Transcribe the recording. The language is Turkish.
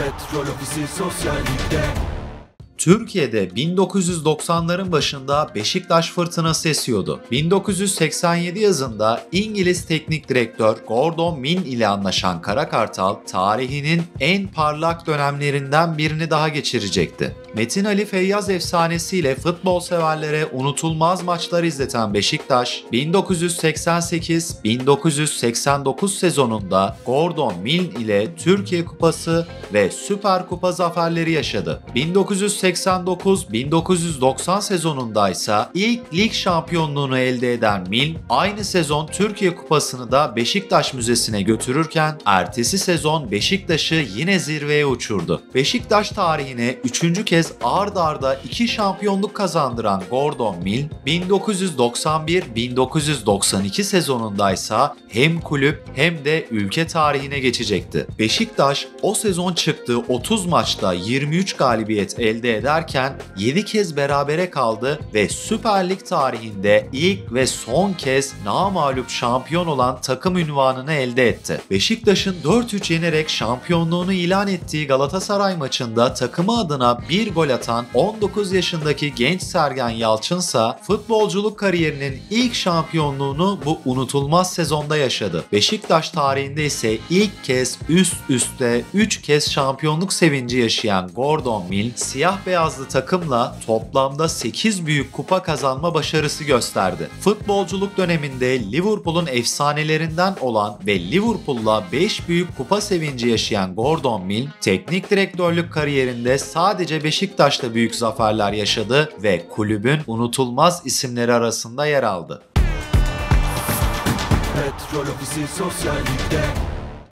Petrol Ofisi Sosyal Lig'de. Türkiye'de 1990'ların başında Beşiktaş fırtınası esiyordu. 1987 yazında İngiliz teknik direktör Gordon Milne ile anlaşan Kara Kartal, tarihinin en parlak dönemlerinden birini daha geçirecekti. Metin Ali Feyyaz efsanesiyle futbol severlere unutulmaz maçlar izleten Beşiktaş, 1988-1989 sezonunda Gordon Milne ile Türkiye Kupası ve Süper Kupa zaferleri yaşadı. 1989-1990 sezonunda ise ilk lig şampiyonluğunu elde eden Milne, aynı sezon Türkiye Kupası'nı da Beşiktaş Müzesi'ne götürürken ertesi sezon Beşiktaş'ı yine zirveye uçurdu. Beşiktaş tarihine 3. kez ard arda 2 şampiyonluk kazandıran Gordon Milne, 1991-1992 sezonunda ise hem kulüp hem de ülke tarihine geçecekti. Beşiktaş o sezon çıktığı 30 maçta 23 galibiyet elde ederken 7 kez berabere kaldı ve Süper Lig tarihinde ilk ve son kez namağlup şampiyon olan takım unvanını elde etti. Beşiktaş'ın 4-3 yenerek şampiyonluğunu ilan ettiği Galatasaray maçında takımı adına bir gol atan 19 yaşındaki genç Sergen Yalçınsa futbolculuk kariyerinin ilk şampiyonluğunu bu unutulmaz sezonda yaşadı. Beşiktaş tarihinde ise ilk kez üst üste 3 kez şampiyonluk sevinci yaşayan Gordon Milne, siyah beyazlı takımla toplamda 8 büyük kupa kazanma başarısı gösterdi. Futbolculuk döneminde Liverpool'un efsanelerinden olan ve Liverpool'la 5 büyük kupa sevinci yaşayan Gordon Milne, teknik direktörlük kariyerinde sadece Beşiktaş'ta büyük zaferler yaşadı ve kulübün unutulmaz isimleri arasında yer aldı. Petrol Ofisi Sosyal Lig'de.